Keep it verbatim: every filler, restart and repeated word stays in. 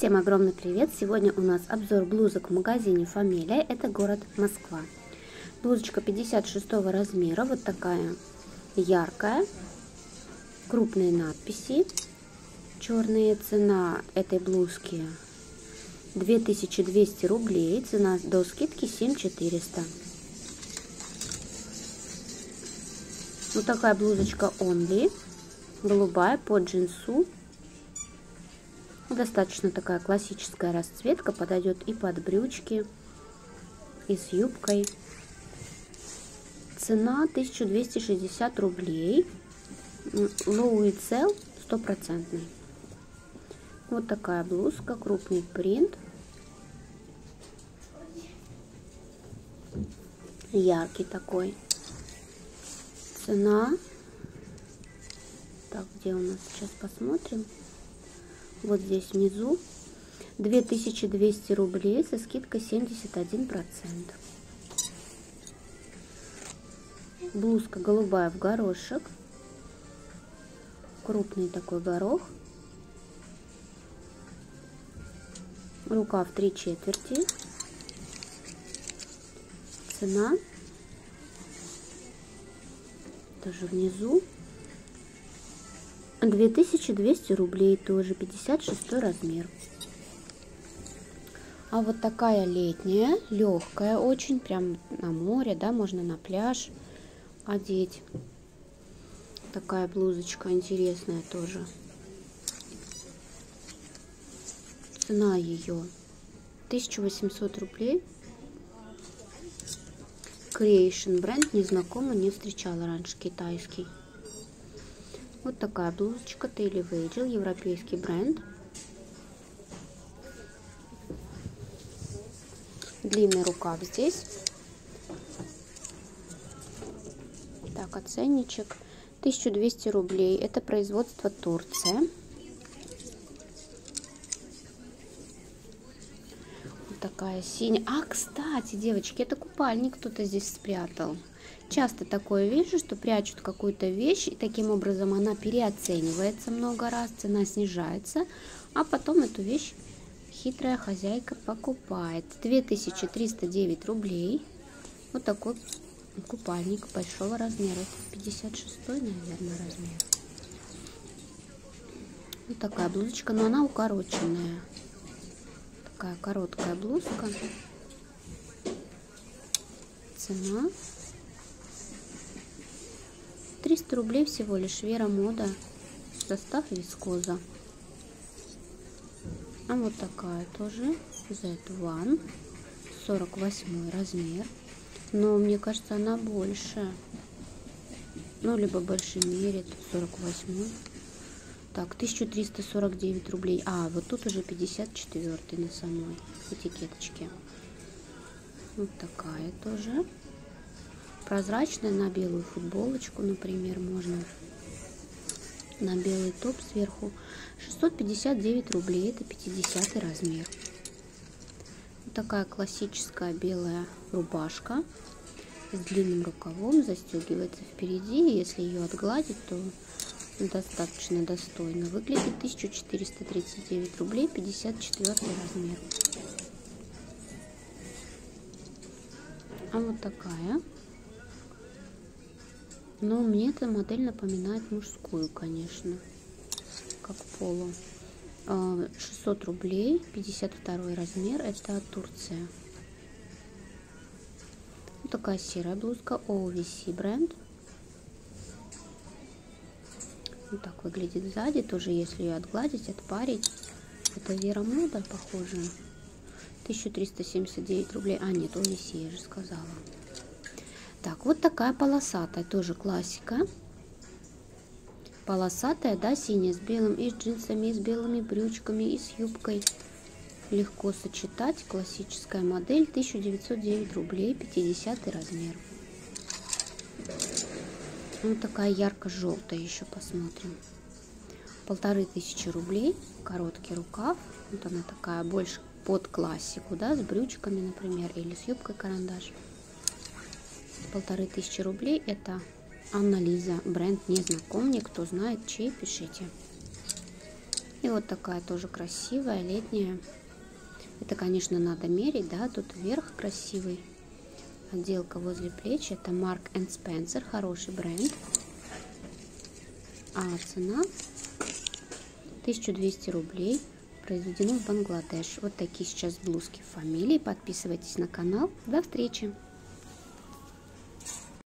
Всем огромный привет! Сегодня у нас обзор блузок в магазине Фамилия. Это город Москва. Блузочка пятьдесят шестого размера. Вот такая яркая. Крупные надписи. Черные. Цена этой блузки две тысячи двести рублей. Цена до скидки семь тысяч четыреста. Вот такая блузочка Only. Голубая по джинсу. Достаточно такая классическая расцветка, подойдет и под брючки, и с юбкой. Цена тысяча двести шестьдесят рублей. Low sell стопроцентный. Вот такая блузка, крупный принт. Яркий такой. Цена. Так, где у нас? Сейчас посмотрим. Вот здесь внизу две тысячи двести рублей со скидкой семьдесят один процент. Блузка голубая в горошек. Крупный такой горох. Рукав три четверти. Цена тоже внизу. две тысячи двести рублей, тоже пятьдесят шестой размер. А вот такая летняя, легкая очень, прям на море, да, можно на пляж одеть. Такая блузочка интересная тоже. Цена ее тысяча восемьсот рублей. Creation бренд, незнакомый, не встречала раньше, китайский. Вот такая блузочка Daily Vigil, европейский бренд. Длинный рукав здесь. Так, оценничек тысяча двести рублей. Это производство Турция. Вот такая синяя. А, кстати, девочки, это купальник кто-то здесь спрятал. Часто такое вижу, что прячут какую-то вещь, и таким образом она переоценивается много раз, цена снижается, а потом эту вещь хитрая хозяйка покупает. две тысячи триста девять рублей. Вот такой купальник большого размера. пятьдесят шестой, наверное, размер. Вот такая блузочка, но она укороченная. Такая короткая блузка. Цена триста рублей всего лишь. Вера Мода. Состав вискоза. А вот такая тоже. зет один. сорок восьмой размер. Но мне кажется, она больше. Ну, либо больше мерит. сорок восьмой. Так, тысяча триста сорок девять рублей. А, вот тут уже пятьдесят четвёртый на самой этикеточке. Вот такая тоже. Прозрачная, на белую футболочку, например, можно. На белый топ сверху. шестьсот пятьдесят девять рублей. Это пятидесятый размер. Вот такая классическая белая рубашка с длинным рукавом. Застегивается впереди. Если ее отгладить, то достаточно достойно выглядит. тысяча четыреста тридцать девять рублей. пятьдесят четвёртый размер. А вот такая. Но мне эта модель напоминает мужскую, конечно, как поло. шестьсот рублей, пятьдесят второй размер, это Турция. Вот такая серая блузка, о ви си бренд. Вот так выглядит сзади, тоже если ее отгладить, отпарить. Это Вера Мода, похоже. тысяча триста семьдесят девять рублей, а нет, о ви си, я же сказала. Так, вот такая полосатая, тоже классика. Полосатая, да, синяя с белым, и с джинсами, и с белыми брючками, и с юбкой. Легко сочетать. Классическая модель, тысяча девятьсот девять рублей, пятидесятый размер. Вот такая ярко-желтая еще посмотрим. Полторы тысячи рублей, короткий рукав. Вот она такая больше под классику, да, с брючками, например, или с юбкой карандаш. Полторы тысячи рублей. Это Анна Лиза бренд, не знаком мне, кто знает, чей, пишите. И вот такая тоже красивая, летняя. Это, конечно, надо мерить, да, тут верх красивый. Отделка возле плеч. Это Mark энд Spencer, хороший бренд. А цена тысяча двести рублей. Произведено в Бангладеш. Вот такие сейчас блузки в фамилии. Подписывайтесь на канал. До встречи!